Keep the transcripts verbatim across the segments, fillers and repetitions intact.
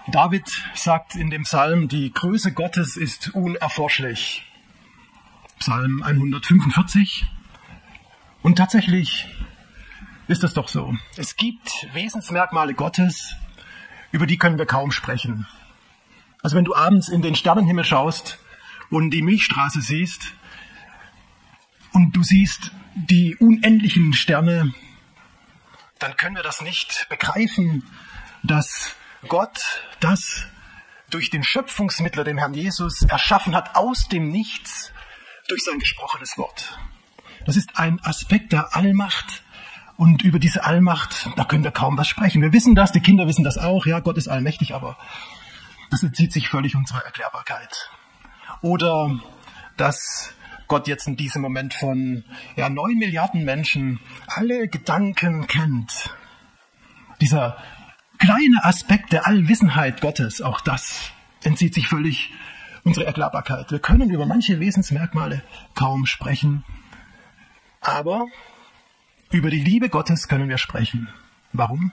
David sagt in dem Psalm, die Größe Gottes ist unerforschlich. Psalm hundertfünfundvierzig. Und tatsächlich ist es doch so. Es gibt Wesensmerkmale Gottes, über die können wir kaum sprechen. Also wenn du abends in den Sternenhimmel schaust und die Milchstraße siehst und du siehst die unendlichen Sterne, dann können wir das nicht begreifen, dass Gott das durch den Schöpfungsmittler, den Herrn Jesus, erschaffen hat aus dem Nichts durch sein gesprochenes Wort. Das ist ein Aspekt der Allmacht und über diese Allmacht, da können wir kaum was sprechen. Wir wissen das, die Kinder wissen das auch, ja, Gott ist allmächtig, aber das entzieht sich völlig unserer Erklärbarkeit. Oder dass Gott jetzt in diesem Moment von ja, neun Milliarden Menschen alle Gedanken kennt. Dieser kleine Aspekt der Allwissenheit Gottes, auch das entzieht sich völlig unserer Erklärbarkeit. Wir können über manche Wesensmerkmale kaum sprechen, aber über die Liebe Gottes können wir sprechen. Warum?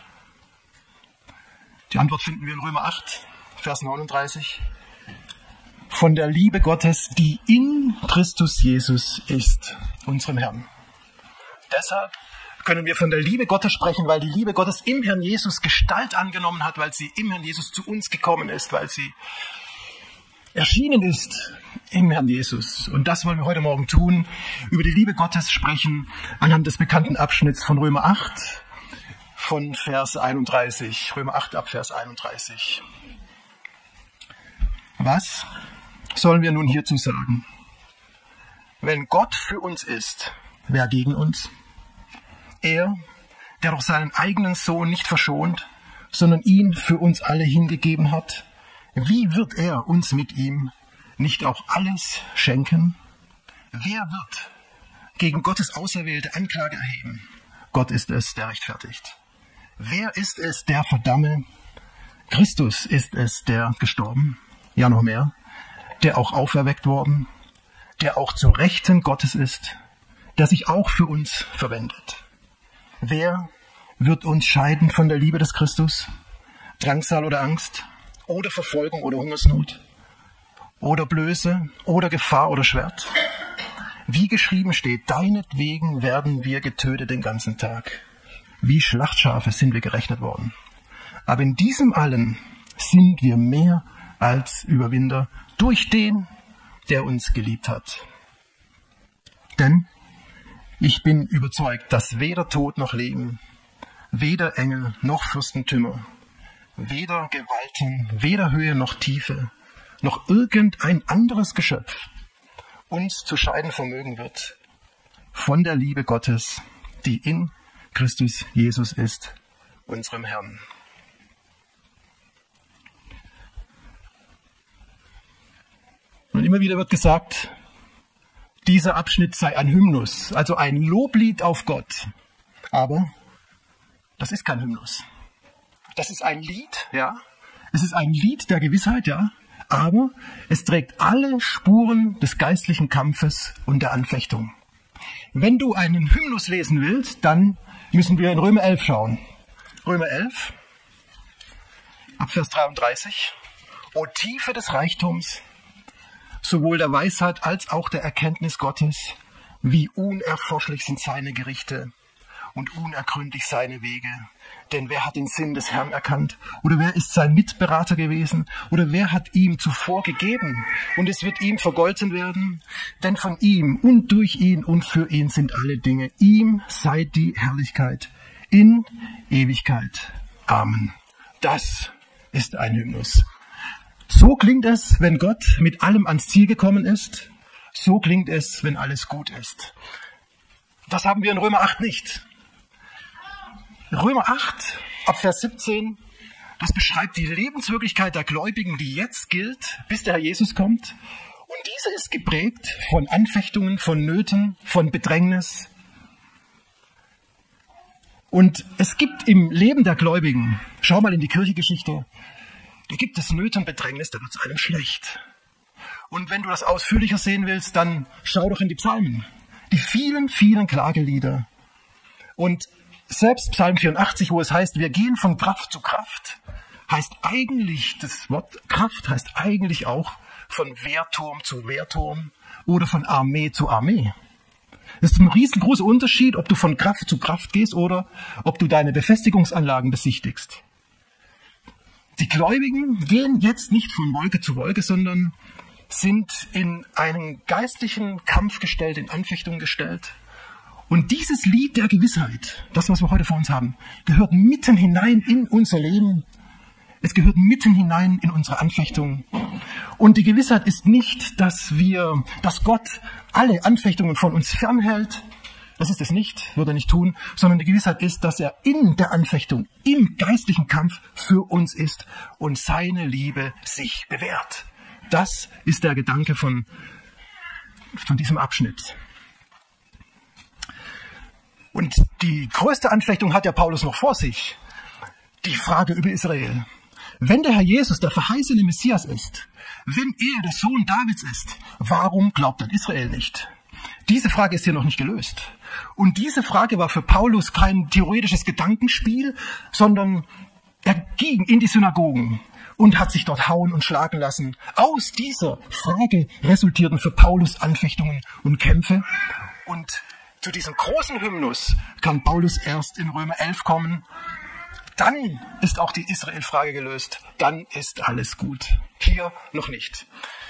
Die Antwort finden wir in Römer acht, Vers neununddreißig. Von der Liebe Gottes, die in Christus Jesus ist, unserem Herrn. Deshalb können wir von der Liebe Gottes sprechen, weil die Liebe Gottes im Herrn Jesus Gestalt angenommen hat, weil sie im Herrn Jesus zu uns gekommen ist, weil sie erschienen ist im Herrn Jesus. Und das wollen wir heute Morgen tun, über die Liebe Gottes sprechen, anhand des bekannten Abschnitts von Römer acht, von Vers einunddreißig. Römer acht ab Vers einunddreißig. Was sollen wir nun hierzu sagen? Wenn Gott für uns ist, wer gegen uns? Er, der doch seinen eigenen Sohn nicht verschont, sondern ihn für uns alle hingegeben hat, wie wird er uns mit ihm nicht auch alles schenken? Wer wird gegen Gottes auserwählte Anklage erheben? Gott ist es, der rechtfertigt. Wer ist es, der verdamme? Christus ist es, der gestorben, ja noch mehr, der auch auferweckt worden, der auch zur Rechten Gottes ist, der sich auch für uns verwendet. Wer wird uns scheiden von der Liebe des Christus? Drangsal oder Angst? Oder Verfolgung oder Hungersnot? Oder Blöße? Oder Gefahr oder Schwert? Wie geschrieben steht, deinetwegen werden wir getötet den ganzen Tag. Wie Schlachtschafe sind wir gerechnet worden. Aber in diesem allen sind wir mehr als Überwinder durch den, der uns geliebt hat. Denn ich bin überzeugt, dass weder Tod noch Leben, weder Engel noch Fürstentümer, weder Gewalten, weder Höhe noch Tiefe, noch irgendein anderes Geschöpf uns zu scheiden vermögen wird von der Liebe Gottes, die in Christus Jesus ist, unserem Herrn. Und immer wieder wird gesagt, dieser Abschnitt sei ein Hymnus, also ein Loblied auf Gott. Aber das ist kein Hymnus. Das ist ein Lied, ja. Es ist ein Lied der Gewissheit, ja. Aber es trägt alle Spuren des geistlichen Kampfes und der Anfechtung. Wenn du einen Hymnus lesen willst, dann müssen wir in Römer elf schauen. Römer elf, ab Vers dreiunddreißig. O Tiefe des Reichtums, sowohl der Weisheit als auch der Erkenntnis Gottes, wie unerforschlich sind seine Gerichte und unergründlich seine Wege. Denn wer hat den Sinn des Herrn erkannt? Oder wer ist sein Mitberater gewesen? Oder wer hat ihm zuvor gegeben? Und es wird ihm vergolten werden. Denn von ihm und durch ihn und für ihn sind alle Dinge. Ihm sei die Herrlichkeit in Ewigkeit. Amen. Das ist ein Hymnus. So klingt es, wenn Gott mit allem ans Ziel gekommen ist. So klingt es, wenn alles gut ist. Das haben wir in Römer acht nicht. Römer acht, ab Vers siebzehn, das beschreibt die Lebenswirklichkeit der Gläubigen, die jetzt gilt, bis der Herr Jesus kommt. Und diese ist geprägt von Anfechtungen, von Nöten, von Bedrängnis. Und es gibt im Leben der Gläubigen, schau mal in die Kirchengeschichte, da gibt es Nöte und Bedrängnis, da wird es einem schlecht. Und wenn du das ausführlicher sehen willst, dann schau doch in die Psalmen. Die vielen, vielen Klagelieder. Und selbst Psalm vierundachtzig, wo es heißt, wir gehen von Kraft zu Kraft, heißt eigentlich, das Wort Kraft heißt eigentlich auch von Wehrturm zu Wehrturm oder von Armee zu Armee. Das ist ein riesengroßer Unterschied, ob du von Kraft zu Kraft gehst oder ob du deine Befestigungsanlagen besichtigst. Die Gläubigen gehen jetzt nicht von Wolke zu Wolke, sondern sind in einen geistlichen Kampf gestellt, in Anfechtung gestellt. Und dieses Lied der Gewissheit, das, was wir heute vor uns haben, gehört mitten hinein in unser Leben. Es gehört mitten hinein in unsere Anfechtung. Und die Gewissheit ist nicht, dass wir, dass Gott alle Anfechtungen von uns fernhält. Das ist es nicht, wird er nicht tun, sondern die Gewissheit ist, dass er in der Anfechtung, im geistlichen Kampf für uns ist und seine Liebe sich bewährt. Das ist der Gedanke von, von diesem Abschnitt. Und die größte Anfechtung hat ja Paulus noch vor sich. Die Frage über Israel. Wenn der Herr Jesus der verheißene Messias ist, wenn er der Sohn Davids ist, warum glaubt dann Israel nicht? Diese Frage ist hier noch nicht gelöst. Und diese Frage war für Paulus kein theoretisches Gedankenspiel, sondern er ging in die Synagogen und hat sich dort hauen und schlagen lassen. Aus dieser Frage resultierten für Paulus Anfechtungen und Kämpfe. Und zu diesem großen Hymnus kann Paulus erst in Römer elf kommen. Dann ist auch die Israel-Frage gelöst. Dann ist alles gut. Hier noch nicht.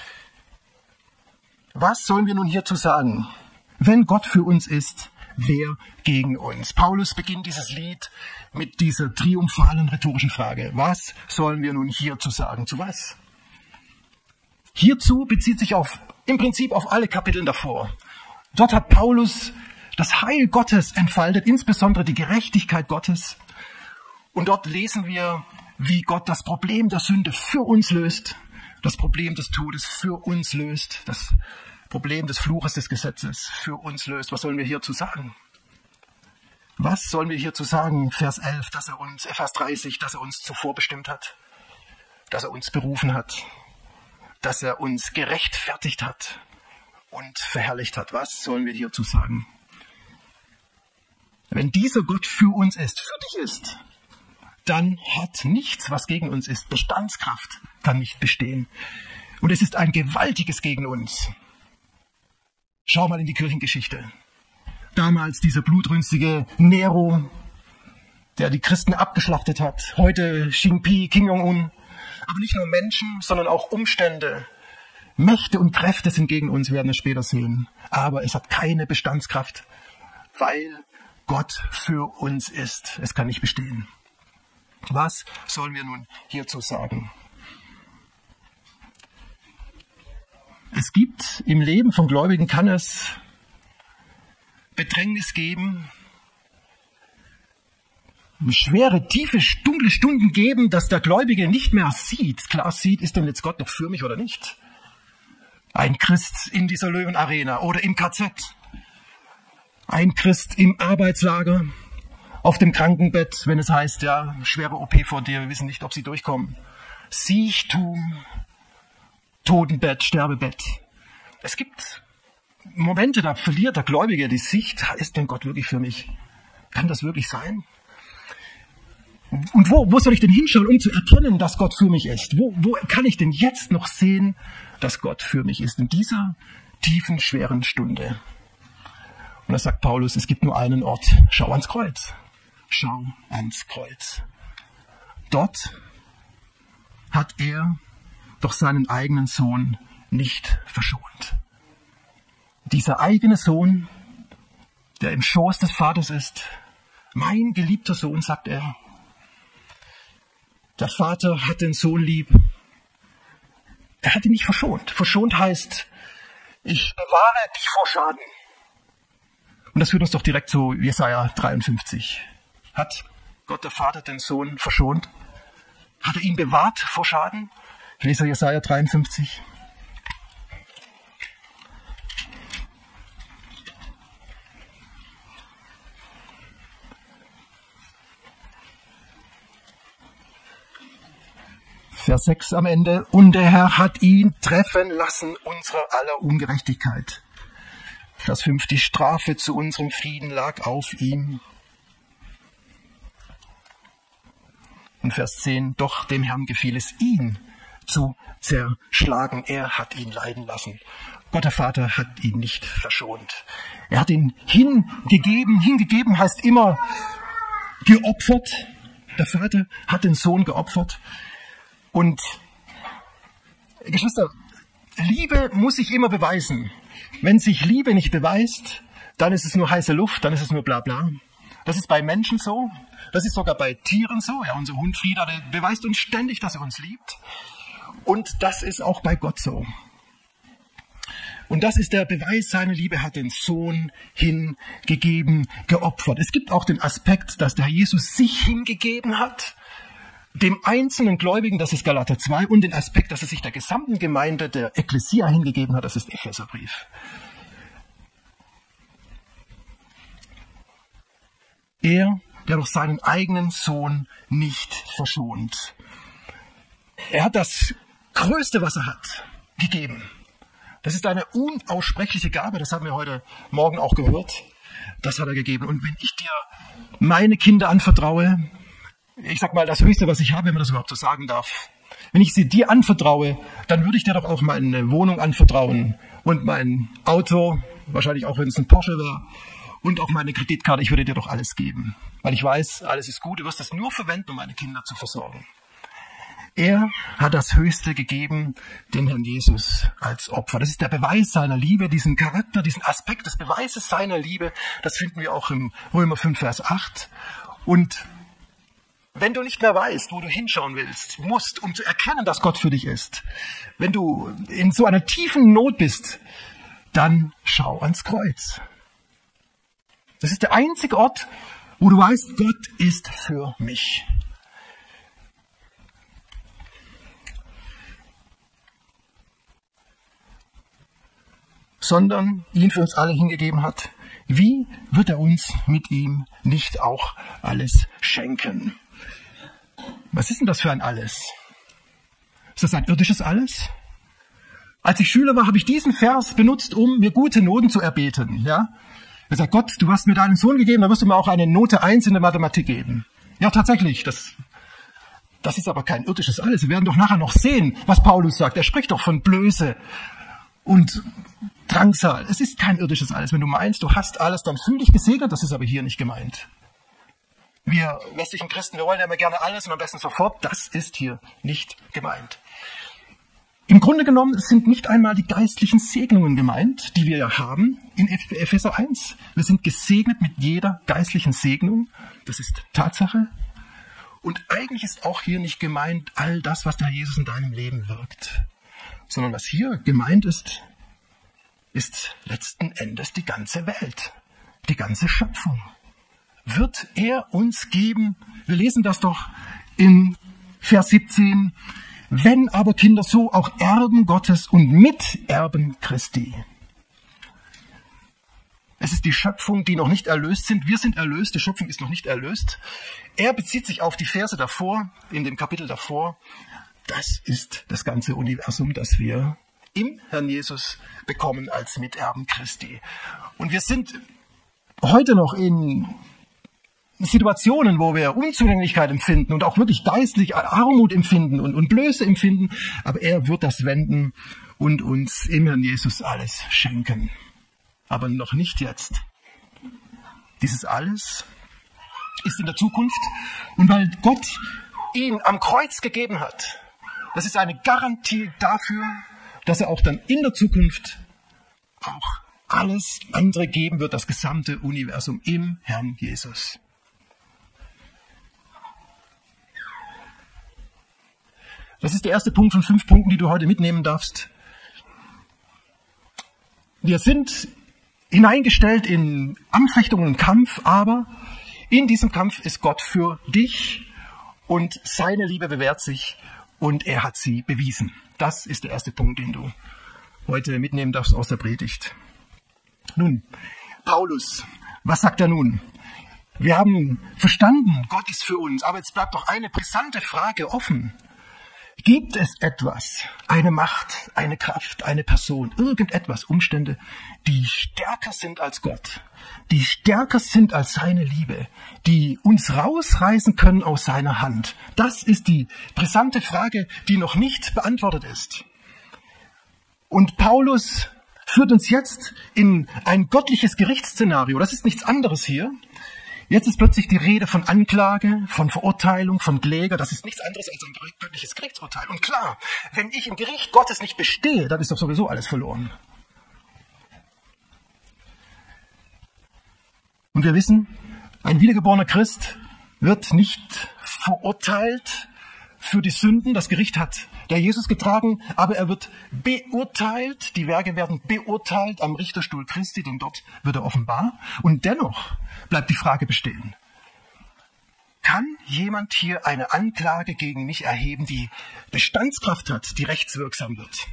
Was sollen wir nun hierzu sagen? Wenn Gott für uns ist, wer gegen uns? Paulus beginnt dieses Lied mit dieser triumphalen rhetorischen Frage. Was sollen wir nun hierzu sagen? Zu was? Hierzu bezieht sich auf, im Prinzip auf alle Kapitel davor. Dort hat Paulus das Heil Gottes entfaltet, insbesondere die Gerechtigkeit Gottes. Und dort lesen wir, wie Gott das Problem der Sünde für uns löst, das Problem des Todes für uns löst, das Problem des Fluches des Gesetzes für uns löst. Was sollen wir hierzu sagen? Was sollen wir hierzu sagen? Vers elf, dass er uns, äh Vers dreißig, dass er uns zuvor bestimmt hat, dass er uns berufen hat, dass er uns gerechtfertigt hat und verherrlicht hat. Was sollen wir hierzu sagen? Wenn dieser Gott für uns ist, für dich ist, dann hat nichts, was gegen uns ist, Bestandskraft, kann nicht bestehen. Und es ist ein gewaltiges gegen uns. Schau mal in die Kirchengeschichte. Damals dieser blutrünstige Nero, der die Christen abgeschlachtet hat. Heute Xi Jinping, Kim Jong-un. Aber nicht nur Menschen, sondern auch Umstände. Mächte und Kräfte sind gegen uns, werden wir später sehen. Aber es hat keine Bestandskraft, weil Gott für uns ist. Es kann nicht bestehen. Was sollen wir nun hierzu sagen? Es gibt im Leben von Gläubigen, kann es Bedrängnis geben, schwere, tiefe, dunkle Stunden geben, dass der Gläubige nicht mehr sieht, klar sieht, ist denn jetzt Gott noch für mich oder nicht? Ein Christ in dieser Löwenarena oder im K Z, ein Christ im Arbeitslager, auf dem Krankenbett, wenn es heißt, ja, schwere O P vor dir, wir wissen nicht, ob sie durchkommen. Siechtum, Totenbett, Sterbebett. Es gibt Momente, da verliert der Gläubige die Sicht. Ist denn Gott wirklich für mich? Kann das wirklich sein? Und wo, wo soll ich denn hinschauen, um zu erkennen, dass Gott für mich ist? Wo, wo kann ich denn jetzt noch sehen, dass Gott für mich ist? In dieser tiefen, schweren Stunde. Und da sagt Paulus, es gibt nur einen Ort. Schau ans Kreuz. Schau ans Kreuz. Dort hat er doch seinen eigenen Sohn nicht verschont. Dieser eigene Sohn, der im Schoß des Vaters ist, mein geliebter Sohn, sagt er. Der Vater hat den Sohn lieb. Er hat ihn nicht verschont. Verschont heißt, ich bewahre dich vor Schaden. Und das führt uns doch direkt zu Jesaja dreiundfünfzig. Hat Gott der Vater den Sohn verschont? Hat er ihn bewahrt vor Schaden? Ich lese Jesaja dreiundfünfzig. Vers sechs am Ende. Und der Herr hat ihn treffen lassen, unserer aller Ungerechtigkeit. Vers fünf. Die Strafe zu unserem Frieden lag auf ihm. Und Vers zehn, doch dem Herrn gefiel es, ihn zu zerschlagen. Er hat ihn leiden lassen. Gott der Vater hat ihn nicht verschont. Er hat ihn hingegeben. Hingegeben heißt immer geopfert. Der Vater hat den Sohn geopfert. Und Geschwister, Liebe muss sich immer beweisen. Wenn sich Liebe nicht beweist, dann ist es nur heiße Luft, dann ist es nur bla bla. Das ist bei Menschen so, das ist sogar bei Tieren so. Ja, unser Hund Frieda, der beweist uns ständig, dass er uns liebt. Und das ist auch bei Gott so. Und das ist der Beweis seiner Liebe, hat den Sohn hingegeben, geopfert. Es gibt auch den Aspekt, dass der Herr Jesus sich hingegeben hat, dem einzelnen Gläubigen, das ist Galater zwei, und den Aspekt, dass er sich der gesamten Gemeinde, der Ekklesia hingegeben hat, das ist Epheserbrief. Er, der durch seinen eigenen Sohn nicht verschont. Er hat das Größte, was er hat, gegeben. Das ist eine unaussprechliche Gabe, das haben wir heute Morgen auch gehört. Das hat er gegeben. Und wenn ich dir meine Kinder anvertraue, ich sag mal das Höchste, was ich habe, wenn man das überhaupt so sagen darf, wenn ich sie dir anvertraue, dann würde ich dir doch auch meine Wohnung anvertrauen und mein Auto, wahrscheinlich auch wenn es ein Porsche wäre, und auch meine Kreditkarte, ich würde dir doch alles geben. Weil ich weiß, alles ist gut, du wirst das nur verwenden, um meine Kinder zu versorgen. Er hat das Höchste gegeben, den Herrn Jesus als Opfer. Das ist der Beweis seiner Liebe, diesen Charakter, diesen Aspekt des Beweises seiner Liebe. Das finden wir auch im Römer fünf, Vers acht. Und wenn du nicht mehr weißt, wo du hinschauen willst, musst, um zu erkennen, dass Gott für dich ist, wenn du in so einer tiefen Not bist, dann schau ans Kreuz. Das ist der einzige Ort, wo du weißt, Gott ist für mich. Sondern ihn für uns alle hingegeben hat. Wie wird er uns mit ihm nicht auch alles schenken? Was ist denn das für ein Alles? Ist das ein irdisches Alles? Als ich Schüler war, habe ich diesen Vers benutzt, um mir gute Noten zu erbeten. Ja? Er sagt, Gott, du hast mir deinen Sohn gegeben, dann wirst du mir auch eine Note eins in der Mathematik geben. Ja, tatsächlich, das, das ist aber kein irdisches Alles. Wir werden doch nachher noch sehen, was Paulus sagt. Er spricht doch von Blöße und Drangsal. Es ist kein irdisches Alles. Wenn du meinst, du hast alles, dann fühl dich gesegnet. Das ist aber hier nicht gemeint. Wir westlichen Christen, wir wollen ja immer gerne alles und am besten sofort. Das ist hier nicht gemeint. Im Grunde genommen sind nicht einmal die geistlichen Segnungen gemeint, die wir ja haben in Epheser eins. Wir sind gesegnet mit jeder geistlichen Segnung. Das ist Tatsache. Und eigentlich ist auch hier nicht gemeint all das, was der Herr Jesus in deinem Leben wirkt. Sondern was hier gemeint ist, ist letzten Endes die ganze Welt, die ganze Schöpfung. Wird er uns geben, wir lesen das doch in Vers siebzehn, wenn aber Kinder, so auch Erben Gottes und Miterben Christi. Es ist die Schöpfung, die noch nicht erlöst sind. Wir sind erlöst, die Schöpfung ist noch nicht erlöst. Er bezieht sich auf die Verse davor, in dem Kapitel davor. Das ist das ganze Universum, das wir im Herrn Jesus bekommen als Miterben Christi. Und wir sind heute noch in Situationen, wo wir Unzulänglichkeit empfinden und auch wirklich geistlich Armut empfinden und, und Blöße empfinden. Aber er wird das wenden und uns im Herrn Jesus alles schenken. Aber noch nicht jetzt. Dieses alles ist in der Zukunft. Und weil Gott ihn am Kreuz gegeben hat, das ist eine Garantie dafür, dass er auch dann in der Zukunft auch alles andere geben wird, das gesamte Universum im Herrn Jesus. Das ist der erste Punkt von fünf Punkten, die du heute mitnehmen darfst. Wir sind hineingestellt in Anfechtung und Kampf, aber in diesem Kampf ist Gott für dich und seine Liebe bewährt sich und er hat sie bewiesen. Das ist der erste Punkt, den du heute mitnehmen darfst aus der Predigt. Nun, Paulus, was sagt er nun? Wir haben verstanden, Gott ist für uns, aber jetzt bleibt doch eine brisante Frage offen. Gibt es etwas, eine Macht, eine Kraft, eine Person, irgendetwas, Umstände, die stärker sind als Gott, die stärker sind als seine Liebe, die uns rausreißen können aus seiner Hand? Das ist die brisante Frage, die noch nicht beantwortet ist. Und Paulus führt uns jetzt in ein göttliches Gerichtsszenario. Das ist nichts anderes hier. Jetzt ist plötzlich die Rede von Anklage, von Verurteilung, von Kläger. Das ist nichts anderes als ein göttliches Gerichtsurteil. Und klar, wenn ich im Gericht Gottes nicht bestehe, dann ist doch sowieso alles verloren. Und wir wissen, ein wiedergeborener Christ wird nicht verurteilt für die Sünden. Das Gericht hat der Jesus getragen, aber er wird beurteilt. Die Werke werden beurteilt am Richterstuhl Christi, denn dort wird er offenbar. Und dennoch bleibt die Frage bestehen: Kann jemand hier eine Anklage gegen mich erheben, die Bestandskraft hat, die rechtswirksam wird?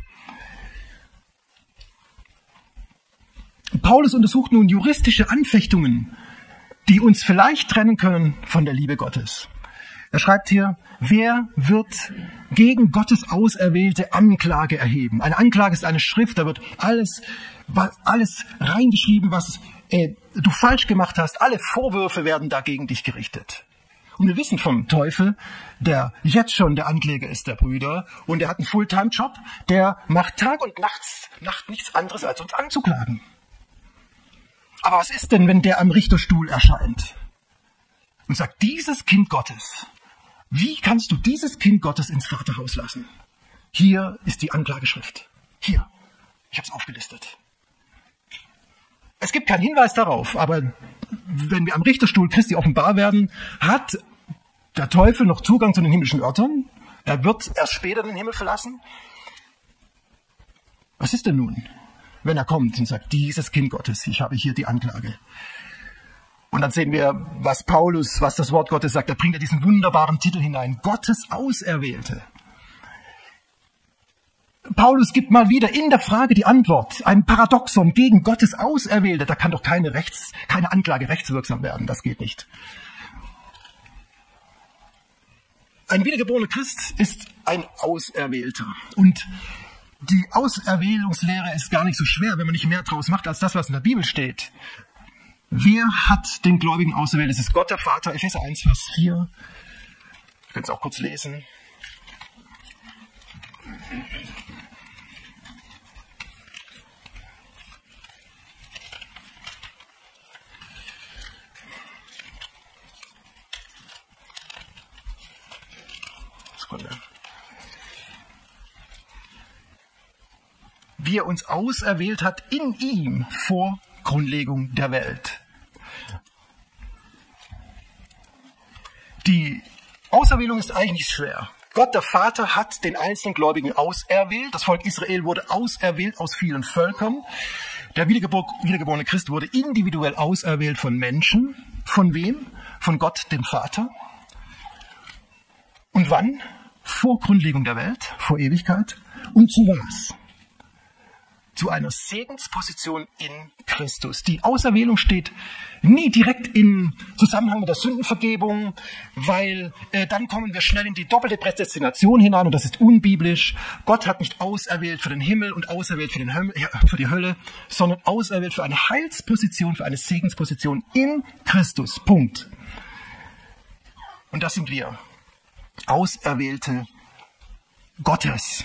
Paulus untersucht nun juristische Anfechtungen, die uns vielleicht trennen können von der Liebe Gottes. Er schreibt hier: Wer wird gegen Gottes Auserwählte Anklage erheben? Eine Anklage ist eine Schrift, da wird alles, alles reingeschrieben, was äh, du falsch gemacht hast. Alle Vorwürfe werden da gegen dich gerichtet. Und wir wissen vom Teufel, der jetzt schon der Ankläger ist der Brüder, und er hat einen Fulltime-Job, der macht Tag und Nachts, Nacht nichts anderes, als uns anzuklagen. Aber was ist denn, wenn der am Richterstuhl erscheint und sagt: Dieses Kind Gottes, wie kannst du dieses Kind Gottes ins Vaterhaus lassen? Hier ist die Anklageschrift. Hier, ich habe es aufgelistet. Es gibt keinen Hinweis darauf, aber wenn wir am Richterstuhl Christi offenbar werden, hat der Teufel noch Zugang zu den himmlischen Örtern. Er wird erst später den Himmel verlassen. Was ist denn nun, wenn er kommt und sagt: Dieses Kind Gottes, ich habe hier die Anklage? Und dann sehen wir, was Paulus, was das Wort Gottes sagt. Da bringt er diesen wunderbaren Titel hinein: Gottes Auserwählte. Paulus gibt mal wieder in der Frage die Antwort. Ein Paradoxon gegen Gottes Auserwählte. Da kann doch keine, Rechts, keine Anklage rechtswirksam werden. Das geht nicht. Ein wiedergeborener Christ ist ein Auserwählter. Und die Auserwählungslehre ist gar nicht so schwer, wenn man nicht mehr draus macht, als das, was in der Bibel steht. Wer hat den Gläubigen auserwählt? Es ist Gott der Vater, Epheser eins, Vers vier. Ich kann es auch kurz lesen. Sekunde. Wie er uns auserwählt hat in ihm vor Grundlegung der Welt. Die Auserwählung ist eigentlich nicht schwer. Gott, der Vater, hat den einzelnen Gläubigen auserwählt. Das Volk Israel wurde auserwählt aus vielen Völkern. Der wiedergeborene Christ wurde individuell auserwählt von Menschen. Von wem? Von Gott, dem Vater. Und wann? Vor Grundlegung der Welt, vor Ewigkeit. Und zu was? Zu einer Segensposition in Christus. Die Auserwählung steht nie direkt in Zusammenhang mit der Sündenvergebung, weil äh, dann kommen wir schnell in die doppelte Prädestination hinein, und das ist unbiblisch. Gott hat nicht auserwählt für den Himmel und auserwählt für, den Höl- für die Hölle, sondern auserwählt für eine Heilsposition, für eine Segensposition in Christus. Punkt. Und das sind wir. Auserwählte Gottes.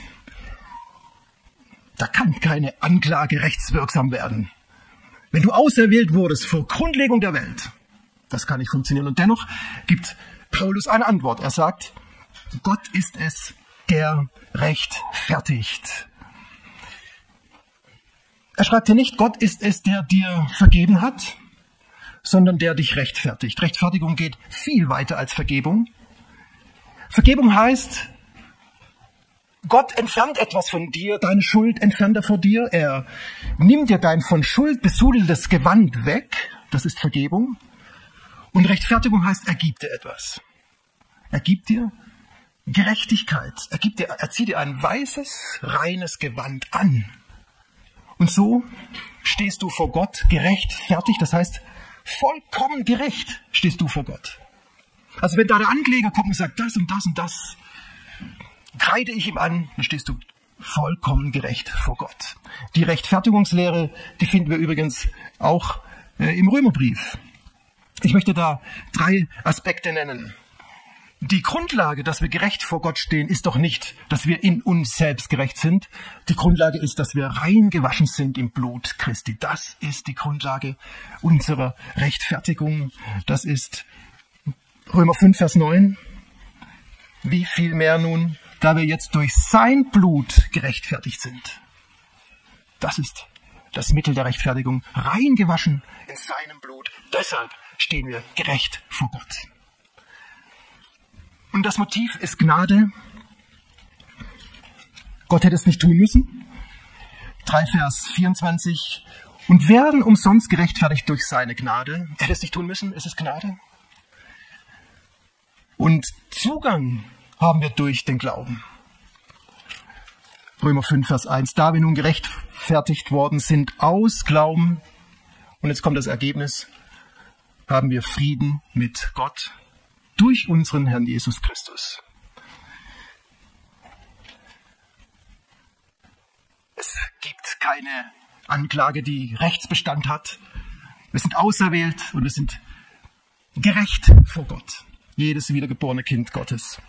Da kann keine Anklage rechtswirksam werden. Wenn du auserwählt wurdest vor Grundlegung der Welt, das kann nicht funktionieren. Und dennoch gibt Paulus eine Antwort. Er sagt: Gott ist es, der rechtfertigt. Er schreibt hier nicht: Gott ist es, der dir vergeben hat, sondern der dich rechtfertigt. Rechtfertigung geht viel weiter als Vergebung. Vergebung heißt, Gott entfernt etwas von dir, deine Schuld entfernt er vor dir. Er nimmt dir dein von Schuld besudeltes Gewand weg. Das ist Vergebung. Und Rechtfertigung heißt, er gibt dir etwas. Er gibt dir Gerechtigkeit. Er, gibt dir, er zieht dir ein weißes, reines Gewand an. Und so stehst du vor Gott gerechtfertigt. Das heißt, vollkommen gerecht stehst du vor Gott. Also wenn da der Ankläger kommt und sagt, das und das und das kreide ich ihm an, dann stehst du vollkommen gerecht vor Gott. Die Rechtfertigungslehre, die finden wir übrigens auch äh, im Römerbrief. Ich möchte da drei Aspekte nennen. Die Grundlage, dass wir gerecht vor Gott stehen, ist doch nicht, dass wir in uns selbst gerecht sind. Die Grundlage ist, dass wir rein gewaschen sind im Blut Christi. Das ist die Grundlage unserer Rechtfertigung. Das ist Römer fünf, Vers neun. Wie viel mehr nun, da wir jetzt durch sein Blut gerechtfertigt sind. Das ist das Mittel der Rechtfertigung. Rein gewaschen in seinem Blut. Deshalb stehen wir gerecht vor Gott. Und das Motiv ist Gnade. Gott hätte es nicht tun müssen. drei Vers vierundzwanzig. Und werden umsonst gerechtfertigt durch seine Gnade. Er hätte es nicht tun müssen. Es ist Gnade. Und Zugang haben wir durch den Glauben. Römer fünf, Vers eins. Da wir nun gerechtfertigt worden sind aus Glauben. Und jetzt kommt das Ergebnis. Haben wir Frieden mit Gott. Durch unseren Herrn Jesus Christus. Es gibt keine Anklage, die Rechtsbestand hat. Wir sind auserwählt und wir sind gerecht vor Gott. Jedes wiedergeborene Kind Gottes.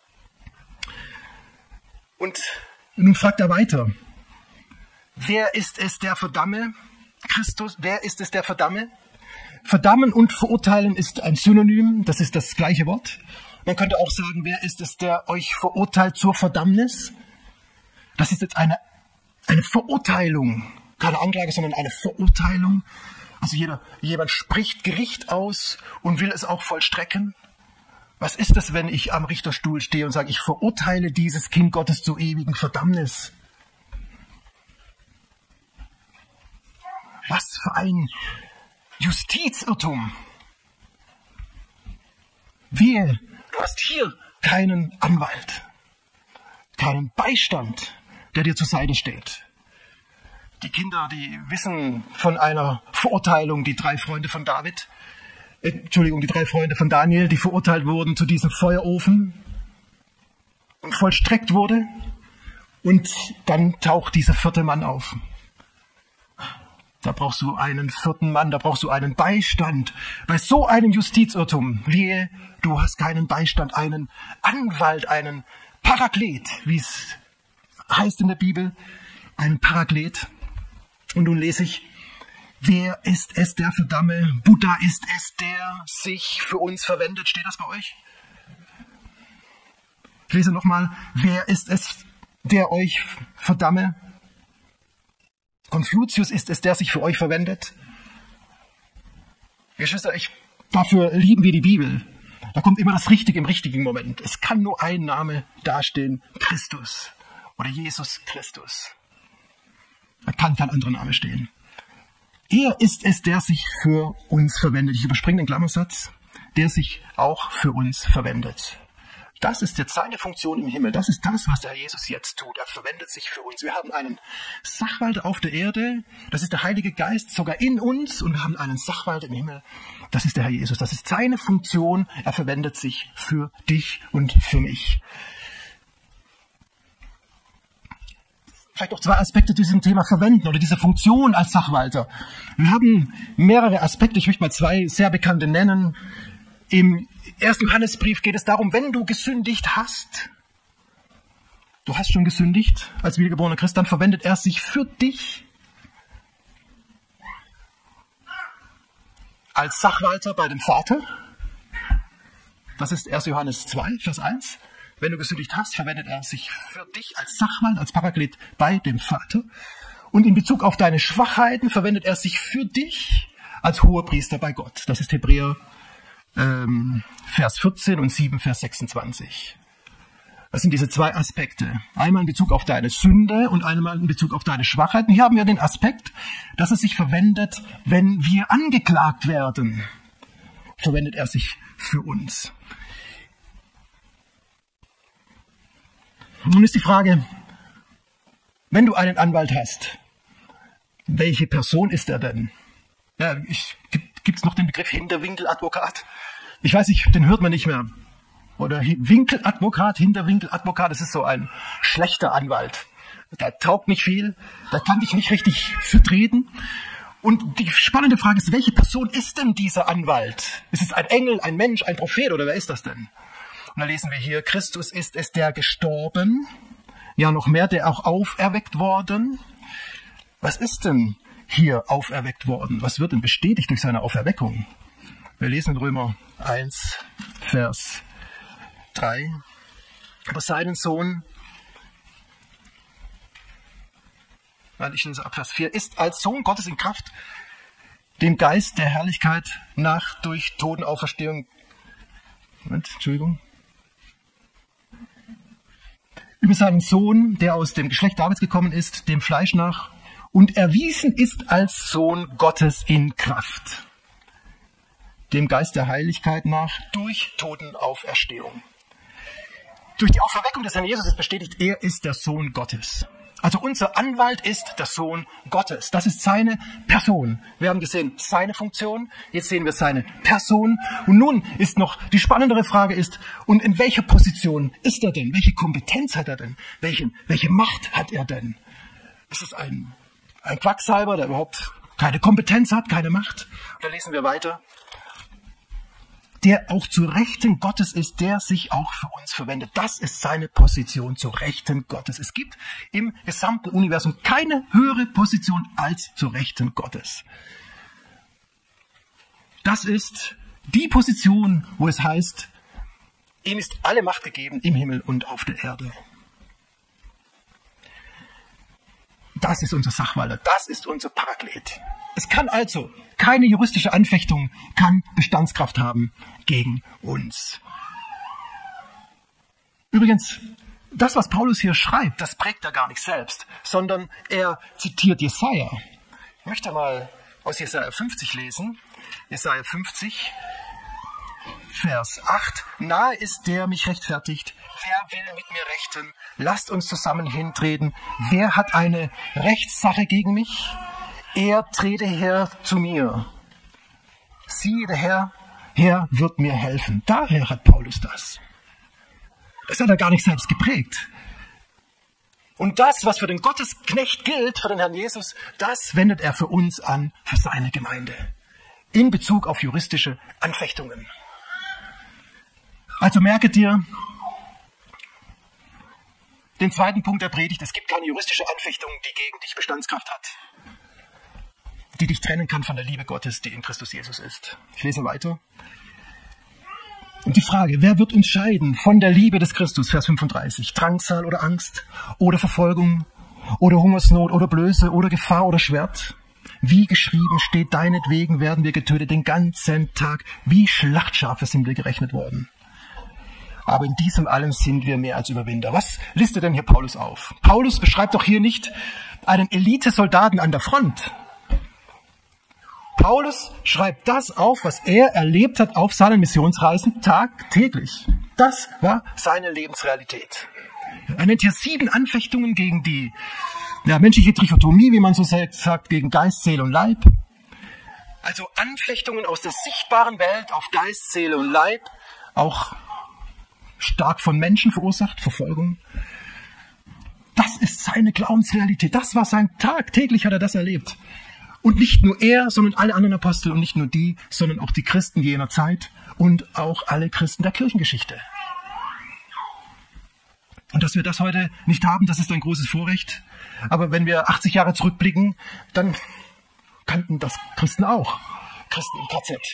Und nun fragt er weiter. Wer ist es, der verdamme? Christus, wer ist es, der verdamme? Verdammen und verurteilen ist ein Synonym, das ist das gleiche Wort. Man könnte auch sagen, wer ist es, der euch verurteilt zur Verdammnis? Das ist jetzt eine, eine Verurteilung, keine Anklage, sondern eine Verurteilung. Also jeder, jemand spricht Gericht aus und will es auch vollstrecken. Was ist das, wenn ich am Richterstuhl stehe und sage, ich verurteile dieses Kind Gottes zur ewigen Verdammnis? Was für ein Justizirrtum. Wehe, du hast hier keinen Anwalt, keinen Beistand, der dir zur Seite steht. Die Kinder, die wissen von einer Verurteilung, die drei Freunde von David, äh, Entschuldigung, die drei Freunde von Daniel, die verurteilt wurden zu diesem Feuerofen und vollstreckt wurde. Und dann taucht dieser vierte Mann auf. Da brauchst du einen vierten Mann, da brauchst du einen Beistand. Bei so einem Justizirrtum, wehe, du hast keinen Beistand, einen Anwalt, einen Paraklet, wie es heißt in der Bibel, einen Paraklet. Und nun lese ich, wer ist es, der verdamme? Buddha ist es, der sich für uns verwendet. Steht das bei euch? Ich lese nochmal, wer ist es, der euch verdamme? Konfuzius ist es, der sich für euch verwendet. Geschwister, ich, dafür lieben wir die Bibel. Da kommt immer das Richtige im richtigen Moment. Es kann nur ein Name dastehen, Christus oder Jesus Christus. Da kann kein anderer Name stehen. Er ist es, der sich für uns verwendet. Ich überspringe den Klammersatz. Der sich auch für uns verwendet. Das ist jetzt seine Funktion im Himmel. Das ist das, was der Jesus jetzt tut. Er verwendet sich für uns. Wir haben einen Sachwalter auf der Erde. Das ist der Heilige Geist sogar in uns. Und wir haben einen Sachwalter im Himmel. Das ist der Herr Jesus. Das ist seine Funktion. Er verwendet sich für dich und für mich. Vielleicht noch zwei Aspekte zu diesem Thema verwenden oder dieser Funktion als Sachwalter. Wir haben mehrere Aspekte. Ich möchte mal zwei sehr bekannte nennen. Im ersten Johannesbrief geht es darum, wenn du gesündigt hast, du hast schon gesündigt als wiedergeborener Christ, dann verwendet er sich für dich als Sachwalter bei dem Vater. Das ist erster Johannes zwei, Vers eins. Wenn du gesündigt hast, verwendet er sich für dich als Sachwalt, als Paraklet bei dem Vater. Und in Bezug auf deine Schwachheiten verwendet er sich für dich als Hohepriester bei Gott. Das ist Hebräer Ähm, Vers vierzehn und sieben, Vers sechsundzwanzig. Das sind diese zwei Aspekte. Einmal in Bezug auf deine Sünde und einmal in Bezug auf deine Schwachheiten. Hier haben wir den Aspekt, dass er sich verwendet, wenn wir angeklagt werden. Verwendet er sich für uns. Nun ist die Frage, wenn du einen Anwalt hast, welche Person ist er denn? Ja, ich, gibt es noch den Begriff Hinterwinkeladvokat? Ich weiß nicht, den hört man nicht mehr. oder Winkeladvokat, Hinterwinkeladvokat, das ist so ein schlechter Anwalt. Der taugt nicht viel, der kann dich nicht richtig vertreten. Und die spannende Frage ist, welche Person ist denn dieser Anwalt? Ist es ein Engel, ein Mensch, ein Prophet oder wer ist das denn? Und da lesen wir hier, Christus ist es, der gestorben, ja noch mehr, der auch auferweckt worden. Was ist denn hier auferweckt worden? Was wird denn bestätigt durch seine Auferweckung? Wir lesen in Römer eins, Vers drei. Aber seinen Sohn, weil ich lese ab Vers vier, ist als Sohn Gottes in Kraft, dem Geist der Herrlichkeit nach durch Totenauferstehung, Moment, Entschuldigung, über seinen Sohn, der aus dem Geschlecht Davids gekommen ist, dem Fleisch nach, und erwiesen ist als Sohn Gottes in Kraft, dem Geist der Heiligkeit nach, durch Totenauferstehung. Durch die Auferweckung des Herrn Jesus ist bestätigt, er ist der Sohn Gottes. Also unser Anwalt ist der Sohn Gottes. Das ist seine Person. Wir haben gesehen seine Funktion, jetzt sehen wir seine Person. Und nun ist noch die spannendere Frage ist, und in welcher Position ist er denn? Welche Kompetenz hat er denn? Welche, welche Macht hat er denn? Ist es ein, ein Quacksalber, der überhaupt keine Kompetenz hat, keine Macht? Da lesen wir weiter. Der auch zu Rechten Gottes ist, der sich auch für uns verwendet. Das ist seine Position, zu Rechten Gottes. Es gibt im gesamten Universum keine höhere Position als zu Rechten Gottes. Das ist die Position, wo es heißt, ihm ist alle Macht gegeben im Himmel und auf der Erde. Das ist unser Sachwalter, das ist unser Paraklet. Es kann also keine juristische Anfechtung, kann Bestandskraft haben gegen uns. Übrigens, das, was Paulus hier schreibt, das prägt er gar nicht selbst, sondern er zitiert Jesaja. Ich möchte mal aus Jesaja fünfzig lesen. Jesaja fünfzig, Vers acht. Nahe ist der mich rechtfertigt. Wer will mit mir rechten? Lasst uns zusammen hintreten. Wer hat eine Rechtssache gegen mich? Er trete her zu mir. Siehe, der Herr, Herr wird mir helfen. Daher hat Paulus das. Das hat er gar nicht selbst geprägt. Und das, was für den Gottesknecht gilt, für den Herrn Jesus, das wendet er für uns an, für seine Gemeinde. In Bezug auf juristische Anfechtungen. Also merke dir den zweiten Punkt der Predigt. Es gibt keine juristische Anfechtung, die gegen dich Bestandskraft hat. Die dich trennen kann von der Liebe Gottes, die in Christus Jesus ist. Ich lese weiter. Und die Frage, wer wird uns scheiden von der Liebe des Christus? Vers fünfunddreißig. Drangsal oder Angst oder Verfolgung oder Hungersnot oder Blöße oder Gefahr oder Schwert? Wie geschrieben steht, deinetwegen werden wir getötet den ganzen Tag. Wie Schlachtschafe sind wir gerechnet worden. Aber in diesem allem sind wir mehr als Überwinder. Was listet denn hier Paulus auf? Paulus beschreibt doch hier nicht einen Elitesoldaten an der Front. Paulus schreibt das auf, was er erlebt hat auf seinen Missionsreisen tagtäglich. Das war seine Lebensrealität. Er nennt hier sieben Anfechtungen gegen die ja, menschliche Trichotomie, wie man so sagt, gegen Geist, Seele und Leib. Also Anfechtungen aus der sichtbaren Welt auf Geist, Seele und Leib, auch stark von Menschen verursacht, Verfolgung. Das ist seine Glaubensrealität. Das war sein Tag. Täglich hat er das erlebt. Und nicht nur er, sondern alle anderen Apostel und nicht nur die, sondern auch die Christen jener Zeit und auch alle Christen der Kirchengeschichte. Und dass wir das heute nicht haben, das ist ein großes Vorrecht. Aber wenn wir achtzig Jahre zurückblicken, dann kannten das Christen auch. Christen im K Z.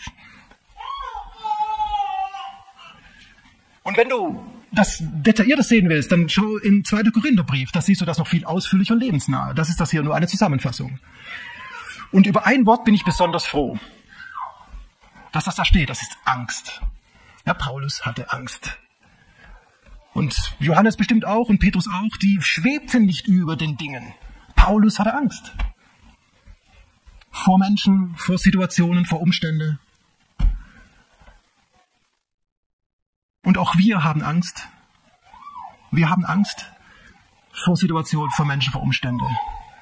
Und wenn du das detaillierter sehen willst, dann schau in zweiten Korintherbrief. Da siehst du das noch viel ausführlicher und lebensnah. Das ist das hier nur eine Zusammenfassung. Und über ein Wort bin ich besonders froh, dass das da steht. Das ist Angst. Ja, Paulus hatte Angst. Und Johannes bestimmt auch und Petrus auch. Die schwebten nicht über den Dingen. Paulus hatte Angst. Vor Menschen, vor Situationen, vor Umständen. Und auch wir haben Angst. Wir haben Angst vor Situationen, vor Menschen, vor Umständen.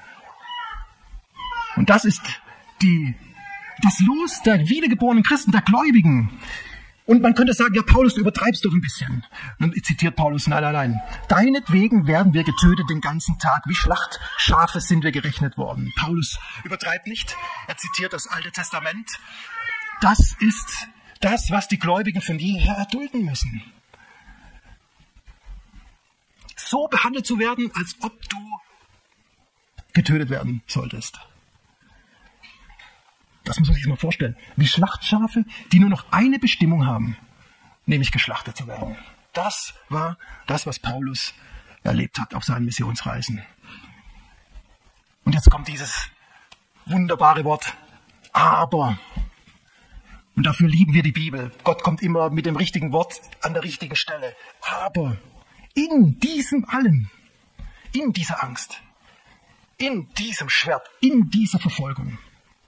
Und das ist die, das Los der wiedergeborenen Christen, der Gläubigen. Und man könnte sagen, ja Paulus, du übertreibst doch ein bisschen. Und zitiert Paulus, nein, nein, nein. Deinetwegen werden wir getötet den ganzen Tag. Wie Schlachtschafe sind wir gerechnet worden. Paulus übertreibt nicht. Er zitiert das Alte Testament. Das ist das, was die Gläubigen von jeher erdulden müssen. So behandelt zu werden, als ob du getötet werden solltest. Das muss man sich mal vorstellen. Wie Schlachtschafe, die nur noch eine Bestimmung haben, nämlich geschlachtet zu werden. Das war das, was Paulus erlebt hat auf seinen Missionsreisen. Und jetzt kommt dieses wunderbare Wort, aber. Und dafür lieben wir die Bibel. Gott kommt immer mit dem richtigen Wort an der richtigen Stelle. Aber in diesem allen, in dieser Angst, in diesem Schwert, in dieser Verfolgung,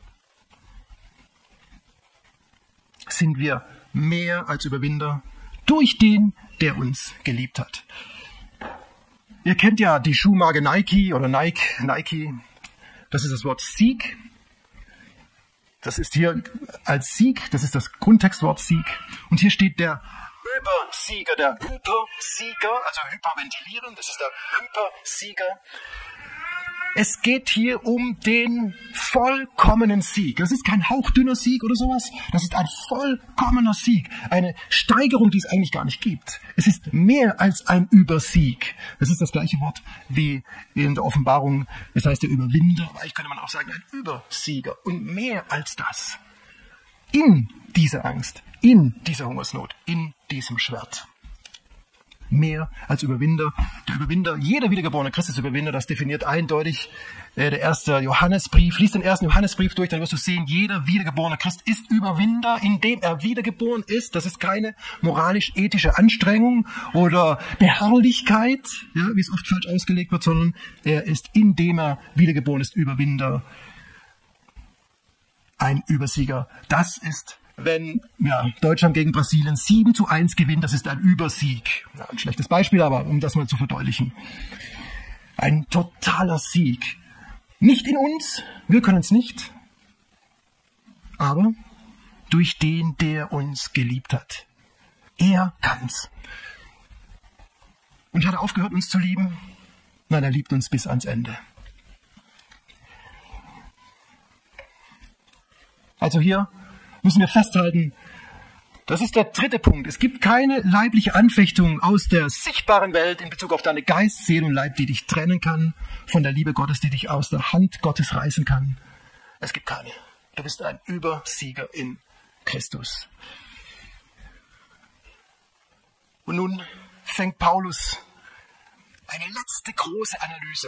sind wir mehr als Überwinder durch den, der uns geliebt hat. Ihr kennt ja die Schuhmarke Nike oder Nike, Nike. Das ist das Wort Sieg. Das ist hier als Sieg, das ist das Grundtextwort Sieg. Und hier steht der Übersieger, der Hypersieger, also hyperventilieren, das ist der Hypersieger. Es geht hier um den vollkommenen Sieg. Das ist kein hauchdünner Sieg oder sowas. Das ist ein vollkommener Sieg. Eine Steigerung, die es eigentlich gar nicht gibt. Es ist mehr als ein Übersieg. Das ist das gleiche Wort wie in der Offenbarung. Das heißt der Überwinder. Aber eigentlich könnte man auch sagen, ein Übersieger. Und mehr als das. In dieser Angst, in dieser Hungersnot, in diesem Schwert. Mehr als Überwinder. Der Überwinder, jeder wiedergeborene Christ ist Überwinder, das definiert eindeutig äh, der erste Johannesbrief. Lies den ersten Johannesbrief durch, dann wirst du sehen, jeder wiedergeborene Christ ist Überwinder, indem er wiedergeboren ist. Das ist keine moralisch-ethische Anstrengung oder Beharrlichkeit, ja, wie es oft falsch ausgelegt wird, sondern er ist, indem er wiedergeboren ist, Überwinder, ein Übersieger. Das ist, wenn ja, Deutschland gegen Brasilien sieben zu eins gewinnt, das ist ein Übersieg. Ja, ein schlechtes Beispiel, aber um das mal zu verdeutlichen. Ein totaler Sieg. Nicht in uns, wir können es nicht, aber durch den, der uns geliebt hat. Er kann's. Und hat er aufgehört, uns zu lieben? Nein, er liebt uns bis ans Ende. Also hier müssen wir festhalten, das ist der dritte Punkt. Es gibt keine leibliche Anfechtung aus der sichtbaren Welt in Bezug auf deine Geist, Seele und Leib, die dich trennen kann von der Liebe Gottes, die dich aus der Hand Gottes reißen kann. Es gibt keine. Du bist ein Übersieger in Christus. Und nun fängt Paulus eine letzte große Analyse.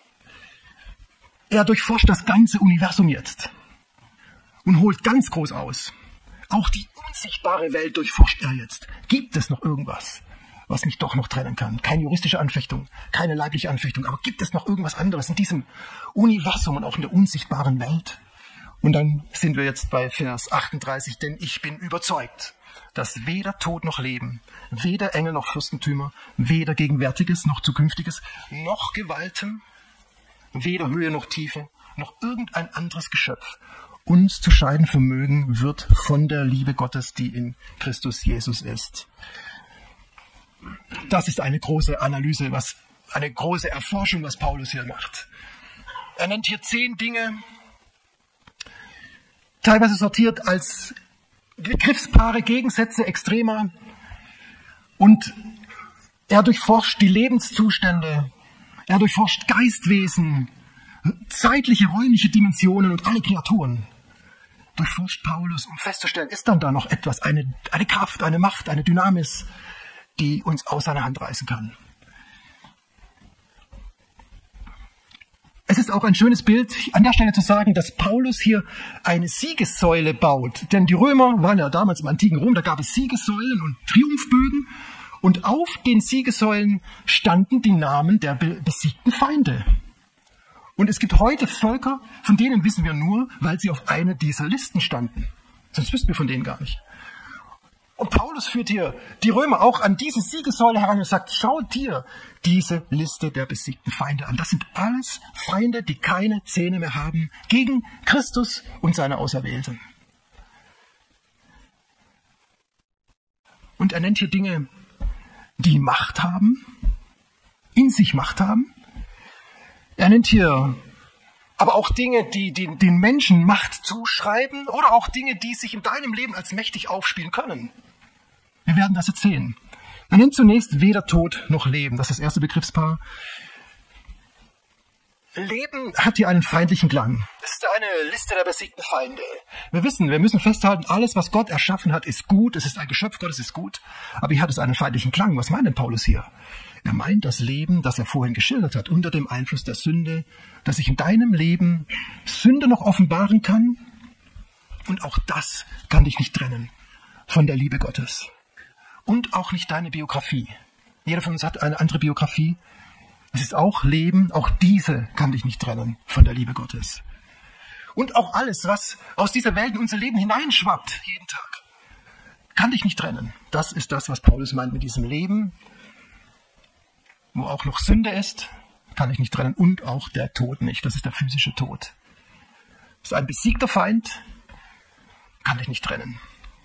Er durchforscht das ganze Universum jetzt und holt ganz groß aus. Auch die unsichtbare Welt durchforscht er jetzt. Gibt es noch irgendwas, was mich doch noch trennen kann? Keine juristische Anfechtung, keine leibliche Anfechtung, aber gibt es noch irgendwas anderes in diesem Universum und auch in der unsichtbaren Welt? Und dann sind wir jetzt bei Vers achtunddreißig, denn ich bin überzeugt, dass weder Tod noch Leben, weder Engel noch Fürstentümer, weder Gegenwärtiges noch Zukünftiges, noch Gewalten, weder Höhe noch Tiefe, noch irgendein anderes Geschöpf uns zu scheiden vermögen wird von der Liebe Gottes, die in Christus Jesus ist. Das ist eine große Analyse, was, eine große Erforschung, was Paulus hier macht. Er nennt hier zehn Dinge, teilweise sortiert als Begriffspaare, Gegensätze, Extrema. Und er durchforscht die Lebenszustände, er durchforscht Geistwesen, zeitliche, räumliche Dimensionen und alle Kreaturen. Durchforscht Paulus, um festzustellen, ist dann da noch etwas, eine, eine Kraft, eine Macht, eine Dynamis, die uns aus seiner Hand reißen kann. Es ist auch ein schönes Bild, an der Stelle zu sagen, dass Paulus hier eine Siegessäule baut. Denn die Römer waren ja damals im antiken Rom, da gab es Siegessäulen und Triumphbögen. Und auf den Siegessäulen standen die Namen der besiegten Feinde. Und es gibt heute Völker, von denen wissen wir nur, weil sie auf einer dieser Listen standen. Sonst wüssten wir von denen gar nicht. Und Paulus führt hier die Römer auch an diese Siegessäule heran und sagt, schau dir diese Liste der besiegten Feinde an. Das sind alles Feinde, die keine Zähne mehr haben gegen Christus und seine Auserwählten. Und er nennt hier Dinge, die Macht haben, in sich Macht haben. Er nennt hier aber auch Dinge, die, die den Menschen Macht zuschreiben oder auch Dinge, die sich in deinem Leben als mächtig aufspielen können. Wir werden das jetzt sehen. Er nennt zunächst weder Tod noch Leben. Das ist das erste Begriffspaar. Leben hat hier einen feindlichen Klang. Das ist eine Liste der besiegten Feinde. Wir wissen, wir müssen festhalten, alles, was Gott erschaffen hat, ist gut. Es ist ein Geschöpf Gottes, ist gut. Aber hier hat es einen feindlichen Klang. Was meint denn Paulus hier? Er meint das Leben, das er vorhin geschildert hat, unter dem Einfluss der Sünde, dass sich in deinem Leben Sünde noch offenbaren kann. Und auch das kann dich nicht trennen von der Liebe Gottes. Und auch nicht deine Biografie. Jeder von uns hat eine andere Biografie. Es ist auch Leben, auch diese kann dich nicht trennen von der Liebe Gottes. Und auch alles, was aus dieser Welt in unser Leben hineinschwappt, jeden Tag, kann dich nicht trennen. Das ist das, was Paulus meint mit diesem Leben, wo auch noch Sünde ist, kann dich nicht trennen. Und auch der Tod nicht, das ist der physische Tod. Das ist ein besiegter Feind, kann dich nicht trennen.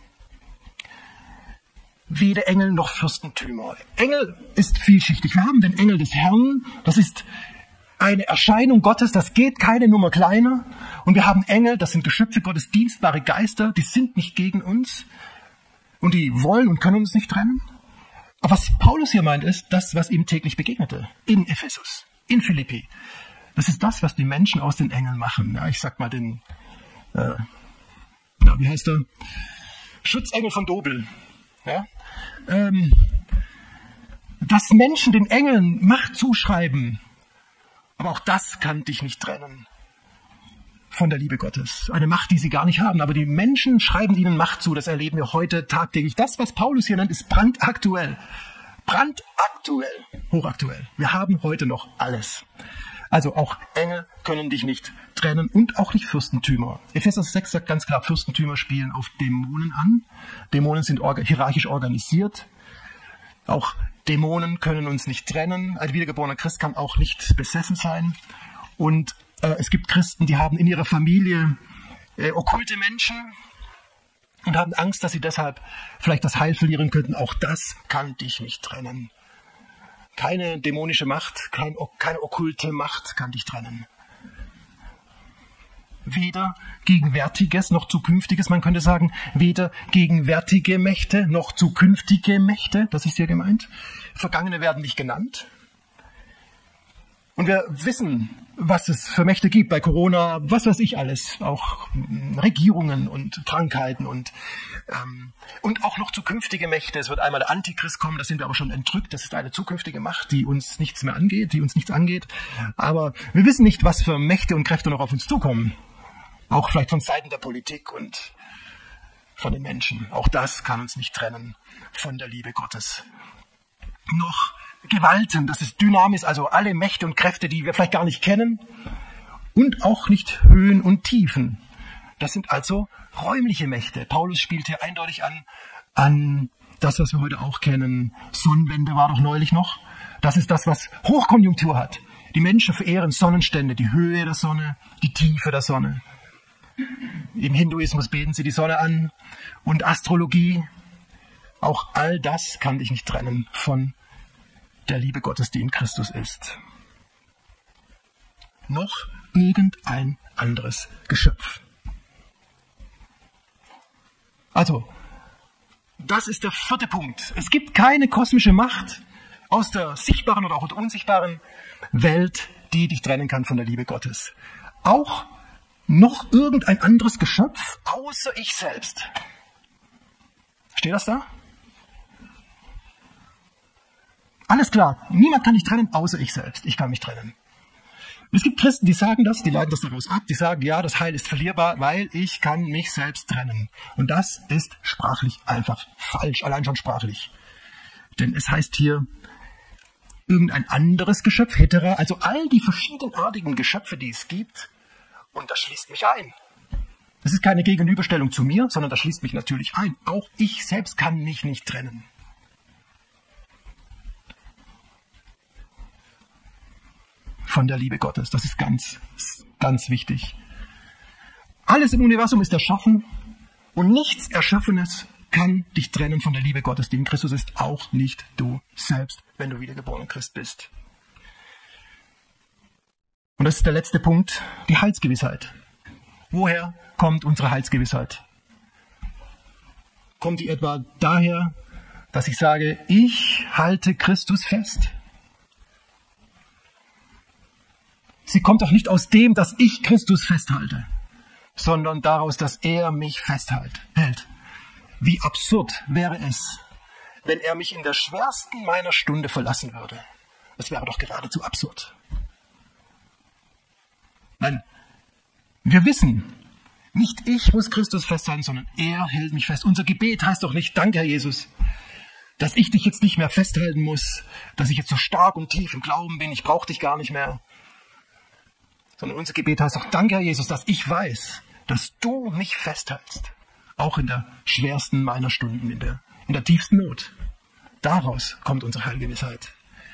Weder Engel noch Fürstentümer. Engel ist vielschichtig. Wir haben den Engel des Herrn, das ist eine Erscheinung Gottes, das geht keine Nummer kleiner. Und wir haben Engel, das sind Geschöpfe Gottes, dienstbare Geister, die sind nicht gegen uns und die wollen und können uns nicht trennen. Aber was Paulus hier meint, ist das, was ihm täglich begegnete. In Ephesus, in Philippi. Das ist das, was die Menschen aus den Engeln machen. Ja, ich sag mal den, äh, ja, wie heißt er? Schutzengel von Dobel. Ja? Ähm, dass Menschen den Engeln Macht zuschreiben, aber auch das kann dich nicht trennen von der Liebe Gottes. Eine Macht, die sie gar nicht haben, aber die Menschen schreiben ihnen Macht zu. Das erleben wir heute tagtäglich. Das, was Paulus hier nennt, ist brandaktuell. Brandaktuell, hochaktuell. Wir haben heute noch alles. Also auch Engel können dich nicht trennen und auch nicht Fürstentümer. Epheser sechs sagt ganz klar, Fürstentümer spielen auf Dämonen an. Dämonen sind orga- hierarchisch organisiert. Auch Dämonen können uns nicht trennen. Ein wiedergeborener Christ kann auch nicht besessen sein. Und äh, es gibt Christen, die haben in ihrer Familie äh, okkulte Menschen und haben Angst, dass sie deshalb vielleicht das Heil verlieren könnten. Auch das kann dich nicht trennen. Keine dämonische Macht, kein, keine okkulte Macht kann dich trennen. Weder Gegenwärtiges noch Zukünftiges, man könnte sagen, weder gegenwärtige Mächte noch zukünftige Mächte, das ist hier gemeint. Vergangene werden nicht genannt. Und wir wissen, was es für Mächte gibt bei Corona, was weiß ich alles, auch Regierungen und Krankheiten und, ähm, und auch noch zukünftige Mächte. Es wird einmal der Antichrist kommen, da sind wir aber schon entrückt. Das ist eine zukünftige Macht, die uns nichts mehr angeht, die uns nichts angeht. Aber wir wissen nicht, was für Mächte und Kräfte noch auf uns zukommen. Auch vielleicht von Seiten der Politik und von den Menschen. Auch das kann uns nicht trennen von der Liebe Gottes. Noch Gewalten, das ist Dynamis, also alle Mächte und Kräfte, die wir vielleicht gar nicht kennen. Und auch nicht Höhen und Tiefen. Das sind also räumliche Mächte. Paulus spielt hier eindeutig an, an das, was wir heute auch kennen. Sonnenwende war doch neulich noch. Das ist das, was Hochkonjunktur hat. Die Menschen verehren Sonnenstände, die Höhe der Sonne, die Tiefe der Sonne. Im Hinduismus beten sie die Sonne an und Astrologie. Auch all das kann dich nicht trennen von der Liebe Gottes, die in Christus ist. Noch irgendein anderes Geschöpf. Also, das ist der vierte Punkt. Es gibt keine kosmische Macht aus der sichtbaren oder auch der unsichtbaren Welt, die dich trennen kann von der Liebe Gottes. Auch noch irgendein anderes Geschöpf, außer ich selbst. Steht das da? Alles klar, niemand kann dich trennen, außer ich selbst. Ich kann mich trennen. Es gibt Christen, die sagen das, die leiten das daraus ab, die sagen, ja, das Heil ist verlierbar, weil ich kann mich selbst trennen. Und das ist sprachlich einfach falsch, allein schon sprachlich. Denn es heißt hier, irgendein anderes Geschöpf, hetera, also all die verschiedenartigen Geschöpfe, die es gibt, und das schließt mich ein. Das ist keine Gegenüberstellung zu mir, sondern das schließt mich natürlich ein. Auch ich selbst kann mich nicht trennen. Von der Liebe Gottes. Das ist ganz, ganz wichtig. Alles im Universum ist erschaffen und nichts Erschaffenes kann dich trennen von der Liebe Gottes, die in Christus ist, auch nicht du selbst, wenn du wiedergeborener Christ bist. Und das ist der letzte Punkt, die Heilsgewissheit. Woher kommt unsere Heilsgewissheit? Kommt die etwa daher, dass ich sage, ich halte Christus fest? Sie kommt doch nicht aus dem, dass ich Christus festhalte, sondern daraus, dass er mich festhält. Hält. Wie absurd wäre es, wenn er mich in der schwersten meiner Stunde verlassen würde. Das wäre doch geradezu absurd. Nein, wir wissen, nicht ich muss Christus festhalten, sondern er hält mich fest. Unser Gebet heißt doch nicht, danke Herr Jesus, dass ich dich jetzt nicht mehr festhalten muss, dass ich jetzt so stark und tief im Glauben bin, ich brauche dich gar nicht mehr. Sondern unser Gebet heißt doch, danke Herr Jesus, dass ich weiß, dass du mich festhältst. Auch in der schwersten meiner Stunden, in der, in der tiefsten Not. Daraus kommt unsere Heilgewissheit.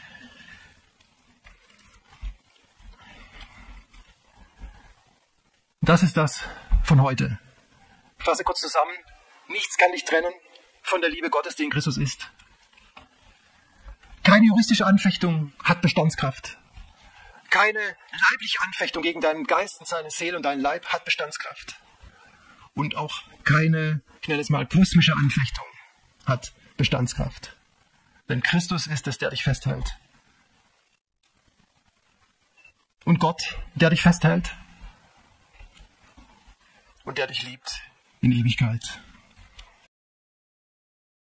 Das ist das von heute. Ich fasse kurz zusammen. Nichts kann dich trennen von der Liebe Gottes, die in Christus ist. Keine juristische Anfechtung hat Bestandskraft. Keine leibliche Anfechtung gegen deinen Geist und seine Seele und deinen Leib hat Bestandskraft. Und auch keine, ich nenne es mal, kosmische Anfechtung hat Bestandskraft. Denn Christus ist es, der dich festhält. Und Gott, der dich festhält und der dich liebt in Ewigkeit.